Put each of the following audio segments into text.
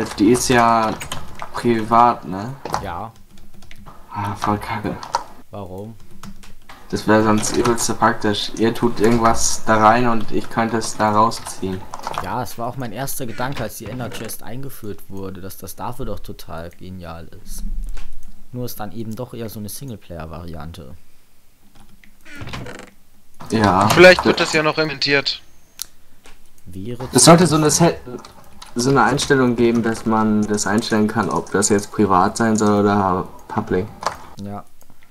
die ist ja privat, ne? Ja. Ah, voll kacke. Warum? Das wäre sonst übelst praktisch. Ihr tut irgendwas da rein und ich könnte es da rausziehen. Ja, es war auch mein erster Gedanke, als die Ender Chest eingeführt wurde, dass das dafür doch total genial ist. Nur ist dann eben doch eher so eine Singleplayer-Variante. Ja. Vielleicht wird das ja noch implementiert. Wäre Es sollte so eine Einstellung geben, dass man das einstellen kann, ob das jetzt privat sein soll oder public. ja.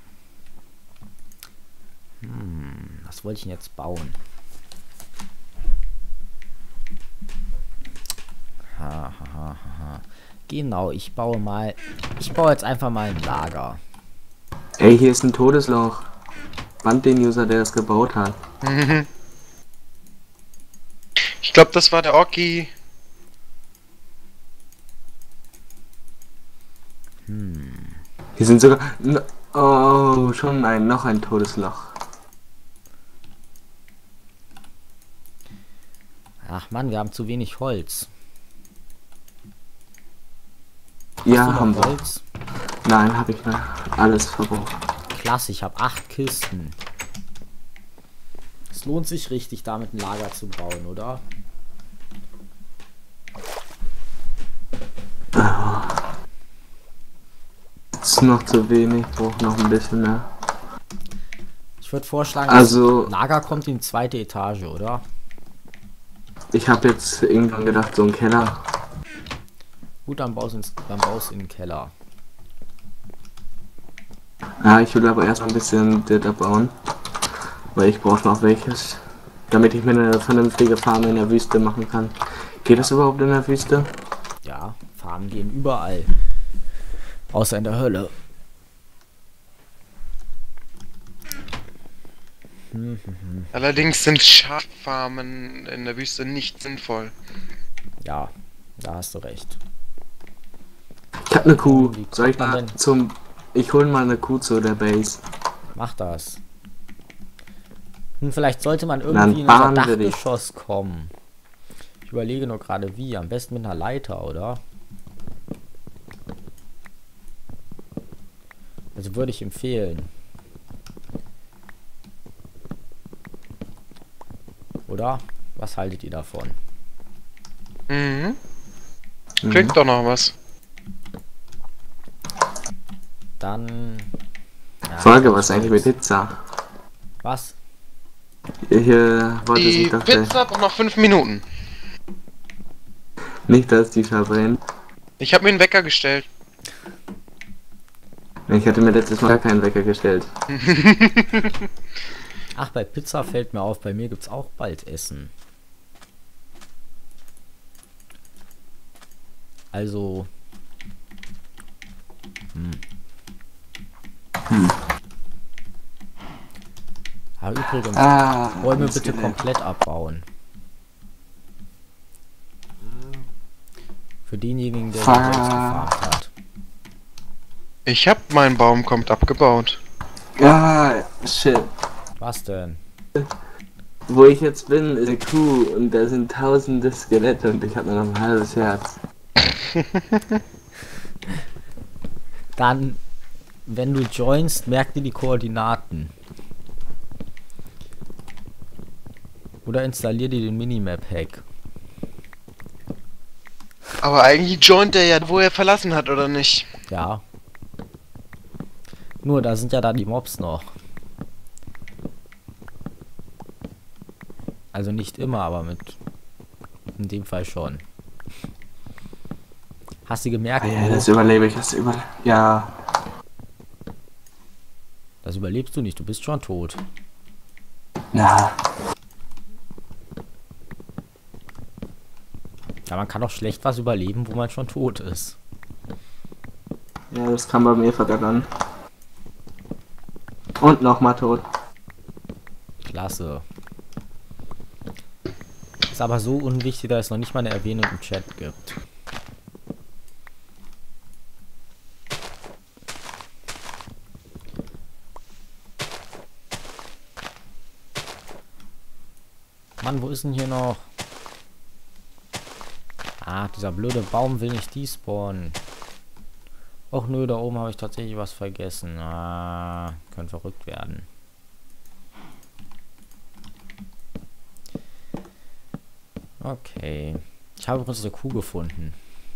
Was wollte ich denn jetzt bauen? Genau, ich baue jetzt einfach mal ein Lager. Ey, hier ist ein Todesloch. Band den User, der es gebaut hat. Ich glaube, das war der Orki. Hier sind sogar... Oh, schon noch ein Todesloch. Ach Mann, wir haben zu wenig Holz. Ja, Hast du haben noch wir. Holz? Nein, habe ich noch. Alles verbraucht. Klasse, ich habe 8 Kisten. Es lohnt sich richtig, damit ein Lager zu bauen, oder? Ist noch zu wenig, braucht noch ein bisschen mehr. Ich würde vorschlagen, Also- das Lager kommt in die zweite Etage, oder? Ich habe jetzt irgendwann gedacht, so ein Keller. Gut, dann baust du in den Keller. Ja, ich will aber erst mal ein bisschen Data bauen. Weil ich brauche noch welches. Damit ich mir eine vernünftige Farm in der Wüste machen kann. Geht das überhaupt in der Wüste? Ja, Farmen gehen überall. Außer in der Hölle. Allerdings sind Schaffarmen in der Wüste nicht sinnvoll. Ja, da hast du recht. Ich habe eine Kuh. Wie Soll ich kommt man mal denn? Ich hole mal eine Kuh zu der Base. Mach das. Vielleicht sollte man Dann irgendwie in unser fahren wir dich. Dachgeschoss kommen. Ich überlege nur gerade wie. Am besten mit einer Leiter, oder? Also würde ich empfehlen. Oder? Was haltet ihr davon? Mhm. Klingt doch noch was. Dann... Ja, Frage, was eigentlich mit Pizza? Was? Hier wollte Die sich doch Pizza braucht noch 5 Minuten. nicht, dass die verbrennt. Ich habe mir einen Wecker gestellt. Ich hatte mir letztes Mal gar keinen Wecker gestellt. Ach, bei Pizza fällt mir auf, bei mir gibt's auch bald Essen. Also... Aber übrigens, Bäume ein bitte Skelett. komplett abbauen. Für denjenigen, der Fuck. den Holz gefarmt hat. Ich hab meinen Baum kommt abgebaut. Ja, shit. Was denn? Wo ich jetzt bin, ist eine Kuh und da sind tausende Skelette und ich habe nur noch ein halbes Herz. Dann, wenn du joinst, merk dir die Koordinaten. Oder installier dir den Minimap-Hack. Aber eigentlich joint er ja, wo er verlassen hat, oder nicht? Ja. Nur, da sind ja da die Mobs noch. Also nicht immer, aber in dem Fall schon. Hast du gemerkt? Ja, das überlebe ich. Ja. Das überlebst du nicht, du bist schon tot. Na. Ja, man kann doch schlecht was überleben, wo man schon tot ist. Ja, das kam bei mir vergangen. Und nochmal tot. Klasse. Ist aber so unwichtig, dass es noch nicht mal eine Erwähnung im Chat gibt. Mann, wo ist denn hier noch? Ah, dieser blöde Baum will nicht despawnen. Och nö, da oben habe ich tatsächlich was vergessen. Ah, könnte verrückt werden. Okay. Ich habe übrigens eine Kuh gefunden.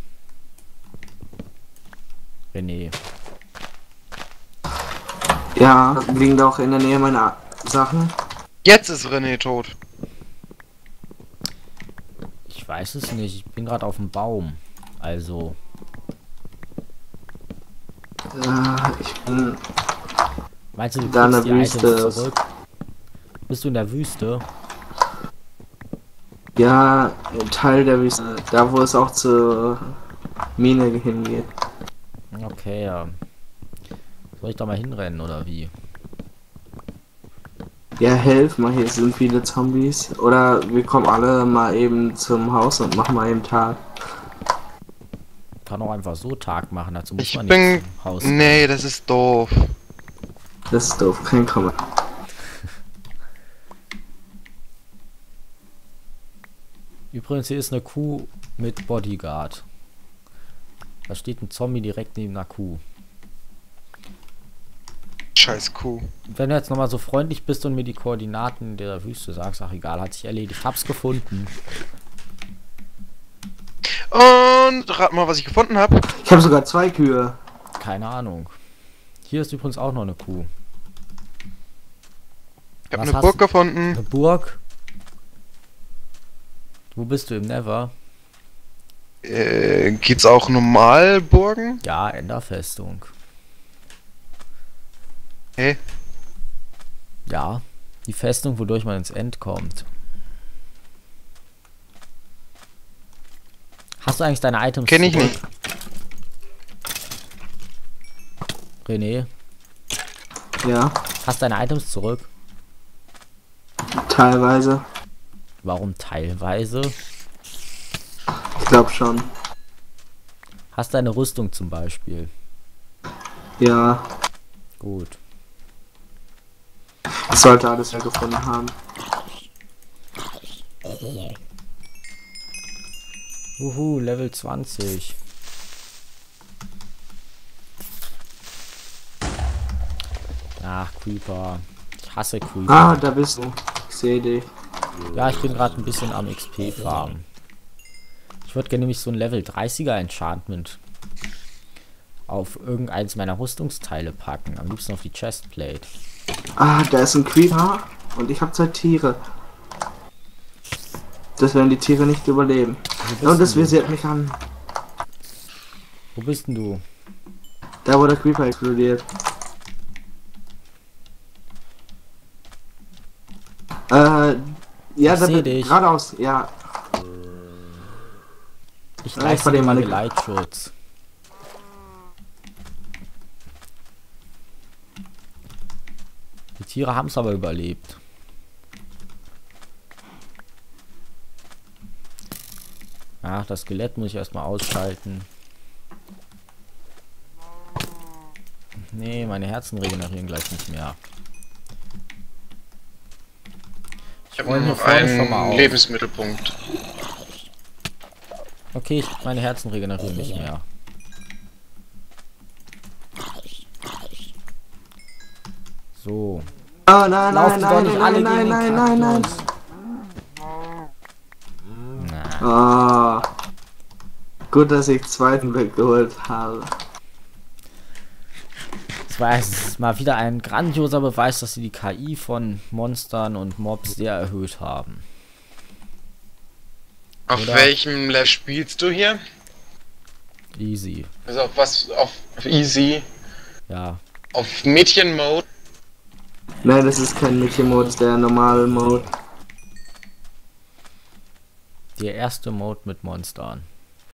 René. Ja, liegen da auch in der Nähe meiner Sachen. Jetzt ist René tot. Ich weiß es nicht. Ich bin gerade auf dem Baum. Also. Ich bin Meinst du, du da in kriegst der die Wüste. Items zurück? Bist du in der Wüste? Ja, ein Teil der Wüste. Da, wo es auch zur Mine hingeht. Okay, ja. Soll ich da mal hinrennen oder wie? Ja, helf mal, hier sind viele Zombies. Oder wir kommen alle mal eben zum Haus und machen mal eben Tag. Kann auch einfach so Tag machen, dazu muss Ich man bin... nicht zum Haus. Nee, das ist doof. Das ist doof, kein Kommen. Übrigens, hier ist eine Kuh mit Bodyguard. Da steht ein Zombie direkt neben einer Kuh. Scheiß Kuh. Wenn du jetzt nochmal so freundlich bist und mir die Koordinaten der Wüste sagst, ach egal, hat sich erledigt. Hab's gefunden. Und rat mal, was ich gefunden habe. Ich habe sogar 2 Kühe. Keine Ahnung. Hier ist übrigens auch noch eine Kuh. Ich habe Was eine hast Burg du? gefunden. Eine Burg? Wo bist du im Never? Geht's auch normal Burgen? Ja, Enderfestung. Hey, Ja, die Festung, wodurch man ins End kommt. Hast du eigentlich deine Items kenn ich zurück, nicht. René? Ja, Hast deine Items zurück? teilweise. Warum teilweise? Ich glaube schon. Hast deine Rüstung zum Beispiel? Ja, Gut. ich sollte alles ja gefunden haben. Level 20. Ach, Creeper. Ich hasse Creeper. Ah, da bist du. Ich sehe dich. Ja, ich bin gerade ein bisschen am XP farmen. Ich würde gerne nämlich so ein Level 30er Enchantment auf irgendeins meiner Rüstungsteile packen. Am liebsten auf die Chestplate. Ah, da ist ein Creeper und ich habe 2 Tiere. Das werden die Tiere nicht überleben. Und das visiert mich an. Wo bist denn du? Da, wo der Creeper explodiert. Ja, Ich da seh bin dich. geradeaus. Ja, Ich Ja, ich leiste dir verliere mal meine- Geleitschutz. Die Tiere haben es aber überlebt. Ach, das Skelett muss ich erstmal ausschalten. Nee, meine Herzen regenerieren gleich nicht mehr. Ich habe räume nur hier noch vorne schon mal einen auf. Lebensmittelpunkt. Okay, meine Herzen regenerieren nicht mehr. So. Oh nein, Laufen nein, doch nein, nicht nein, alle nein, gegen nein, den nein, nein, Kaktus. Na, Ah. Gut, dass ich 2. weggeholt habe. das war jetzt mal wieder ein grandioser Beweis, dass sie die KI von Monstern und Mobs sehr erhöht haben. Auf Oder? welchem Level spielst du hier? Easy. Also auf was? Auf Easy? Ja. Auf Mädchen-Mode? Nein, das ist kein Mädchen-Mode, das ist der normale Mode. Der erste Mode mit Monstern.